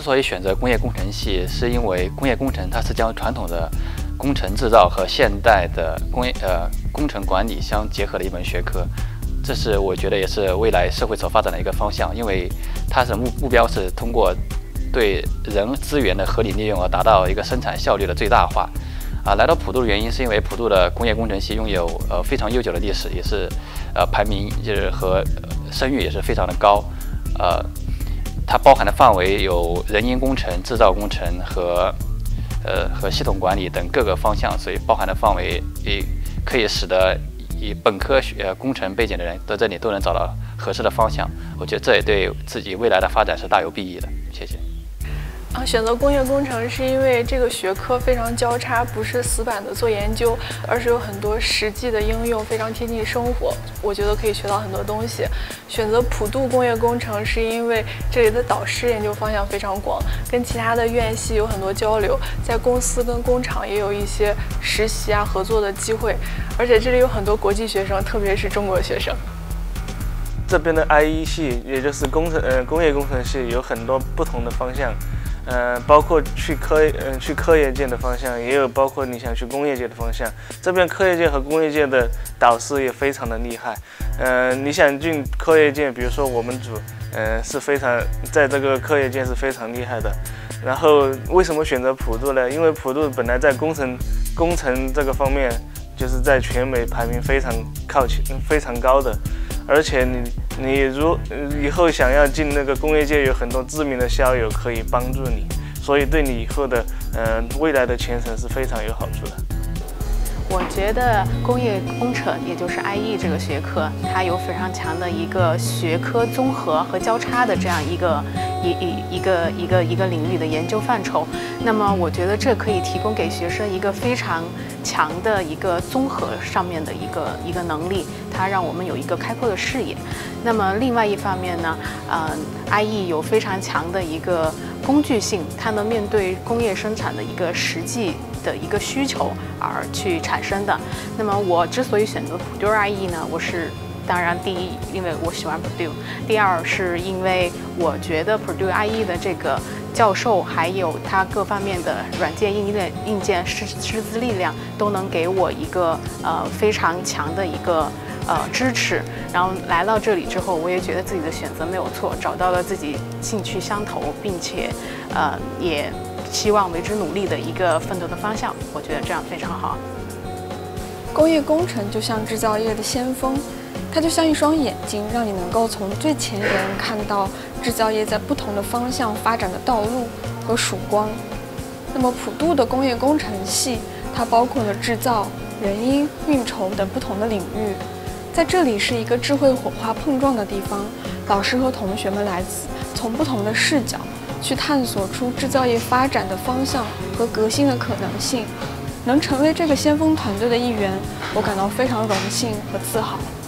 之所以选择工业工程系，是因为工业工程它是将传统的工程制造和现代的工程管理相结合的一门学科。这是我觉得也是未来社会所发展的一个方向，因为它是目标是通过对人资源的合理利用而达到一个生产效率的最大化。来到普渡的原因是因为普渡的工业工程系拥有非常悠久的历史，也是排名就是和声誉也是非常的高。它包含的范围有人因工程、制造工程和系统管理等各个方向，所以包含的范围也可以使得以本科工程背景的人在这里都能找到合适的方向。我觉得这也对自己未来的发展是大有裨益的。谢谢。 选择工业工程是因为这个学科非常交叉，不是死板的做研究，而是有很多实际的应用，非常贴近生活。我觉得可以学到很多东西。选择普渡工业工程是因为这里的导师研究方向非常广，跟其他的院系有很多交流，在公司跟工厂也有一些实习合作的机会，而且这里有很多国际学生，特别是中国学生。 这边的 IE 系，也就是工业工程系，有很多不同的方向。包括去科业界的方向，也有包括你想去工业界的方向。这边科业界和工业界的导师也非常的厉害。你想进科业界，比如说我们组，是非常在这个科业界是非常厉害的。然后为什么选择普渡呢？因为普渡本来在工程这个方面，就是在全美排名非常高的。而且你如以后想要进那个工业界，有很多知名的校友可以帮助你，所以对你以后的未来的前程是非常有好处的。 我觉得工业工程，也就是 IE 这个学科，它有非常强的一个学科综合和交叉的这样一个领域的研究范畴。那么我觉得这可以提供给学生一个非常强的一个综合上面的一个能力，它让我们有一个开阔的视野。那么另外一方面呢，IE 有非常强的一个工具性，它能面对工业生产的一个实际的一个需求而去产生的。那么我之所以选择Purdue IE呢，当然第一，因为我喜欢 Purdue；第二是因为我觉得 Purdue IE 的这个教授还有他各方面的软件、硬件师资力量都能给我一个非常强的一个支持。然后来到这里之后，我也觉得自己的选择没有错，找到了自己兴趣相投，并且也希望为之努力的一个奋斗的方向。我觉得这样非常好。 工业工程就像制造业的先锋，它就像一双眼睛，让你能够从最前沿看到制造业在不同的方向发展的道路和曙光。那么普渡的工业工程系，它包括了制造、人因、运筹等不同的领域。在这里是一个智慧火花碰撞的地方，老师和同学们来自从不同的视角去探索出制造业发展的方向和革新的可能性。能成为这个先锋团队的一员，我感到非常荣幸和自豪。